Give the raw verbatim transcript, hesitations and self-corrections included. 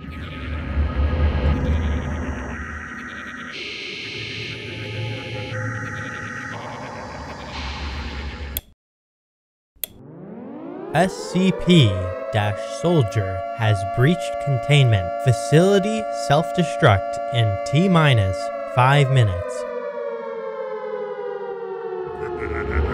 S C P-Soldier has breached containment. Facility self-destruct in T minus five minutes.